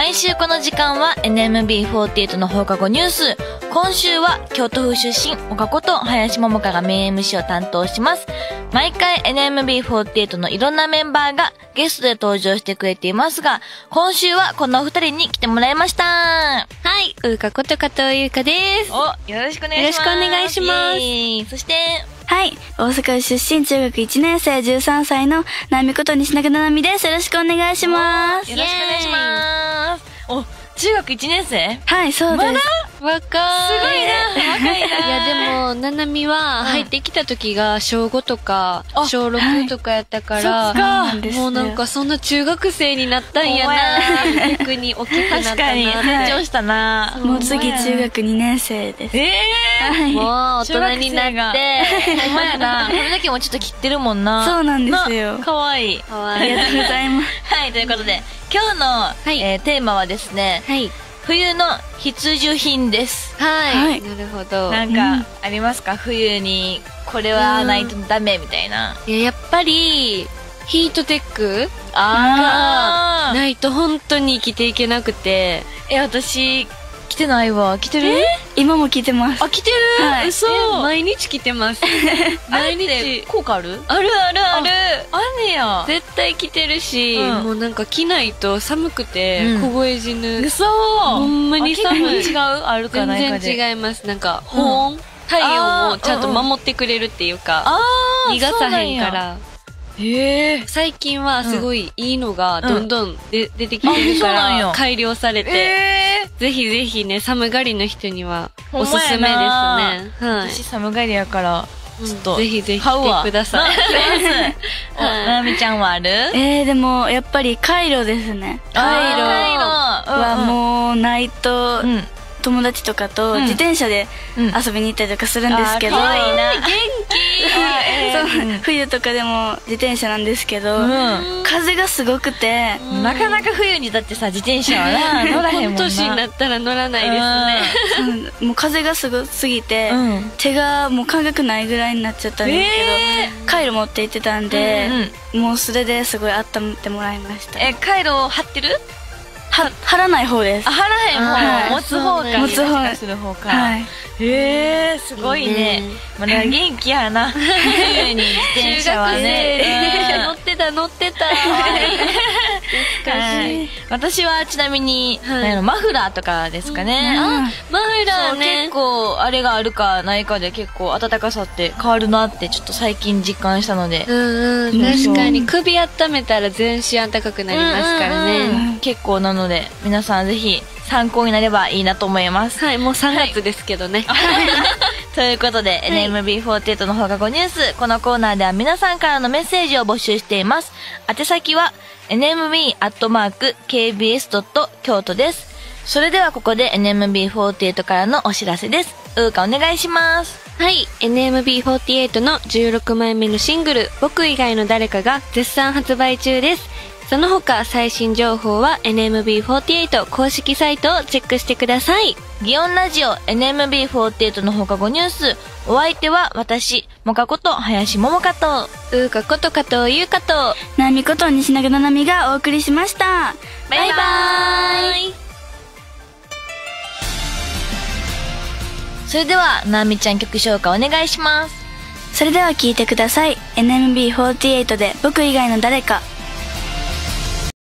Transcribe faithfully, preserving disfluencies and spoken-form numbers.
毎週この時間は エヌエムビーフォーティーエイト の放課後ニュース。今週は京都府出身岡子と林桃香がメイン エムシー を担当します。毎回 エヌエムビーフォーティーエイト のいろんなメンバーがゲストで登場してくれていますが、今週はこのお二人に来てもらいました。 はい、うーかこと加藤優香です。 お、よろしくお願いします。 よろしくお願いします。 イエーイ。そしてはい、大阪府出身中学いちねん生じゅうさんさいのなみこと西中ななみです。よろしくお願いします。 よろしくお願いします。お、中学いちねん生？ はい、そうです。 まだ若い。 すごいな、若いな。 いやでもななみは入ってきた時がしょうごとかしょうろくとかやったから、 はい、 もうなんかそんな中学生になったんやな。逆に大きくなったな。 確かに成長したな。 もう次中学にねん生です。 ええー、もう大人になって。 ほんまやな。これだけもちょっと切ってるもんな。 そうなんですよ。 かわいい。 かわいい。 ありがとうございます。 はい、ということで今日の、はいえー、テーマはですね、 はい、 冬の必需品です。 はい、 はい、 なるほど。 なんかありますか、うん、冬にこれはないとダメみたいな。 いや、やっぱりヒートテックあがないと本当に生きていけなくて。 え、私着てないわ。着てる？ 今も着てます。 あ、着てる？ はい、 嘘。 毎日着てます。 毎日効果ある？ あるあるある。 あんねや。 絶対着てるし、 うん、 もうなんか着ないと寒くて凍え死ぬ。 嘘。 ほんまに寒い。 違う？あるかないかで。 全然違います。なんか保温、体温をちゃんと守ってくれるっていうか、逃がさへんから。 へえ。 最近はすごいいいのがどんどんで、うん、出てきてるから改良されて、えー、ぜひぜひね、寒がりの人にはおすすめですね。はい、 私寒がりやからちょっと、うん、 ぜひぜひ来てください。 お、ななみちゃんはある？ えー、でもやっぱりカイロですね。 カイロはもうないと、うん、友達とかと自転車で遊びに行ったりとかするんですけど、 うん、かわいいな。元気。 冬とかでも自転車なんですけど、うん、風がすごくて、 うん、なかなか冬にだってさ自転車はな乗らへんもんな。 年になったら乗らないですね。うん、もう風がすごすぎて、うん、手がもう感覚ないぐらいになっちゃったんですけど、えー、カイロ持って行ってたんで、うんうん、もうそれですごい温めてもらいました。 え、カイロ貼ってる？ は貼らない方です。 あ、貼らへん方。持つ方か。 持つ方。 する方か。 はい。 へえ、すごいね。まだ元気やな。冬に自転車はね。 乗ってた乗ってた。 私はちなみにマフラーとかですかね。 あ、マフラーね。 結構あれがあるかないかで結構暖かさって変わるなってちょっと最近実感したので。 うんうん。確かに首温めたら全身暖かくなりますからね。 結構なので皆さんぜひ参考になればいいなと思います。 はい、もうさんがつですけどね。 ということで、はい、エヌエムビーフォーティーエイト の放課後ニュース。このコーナーでは皆さんからのメッセージを募集しています。宛先は エヌエムビーアットマークケービーエスドット京都 です。それではここで エヌエムビーフォーティーエイト からのお知らせです。うーかお願いします。 はい、エヌエムビーフォーティーエイト のじゅうろくまいめのシングル僕以外の誰かが絶賛発売中です。その他最新情報は エヌエムビーフォーティーエイト 公式サイトをチェックしてください。 祇園ラジオ エヌエムビーフォーティーエイト の放課後ニュース。お相手は私もかこと林桃香とうーかこと加藤優香となみこと西永ななみがお送りしました。 バイバーイ。それではなみちゃん曲紹介お願いします。 それでは聴いてください。 エヌエムビーフォーティーエイト で僕以外の誰か。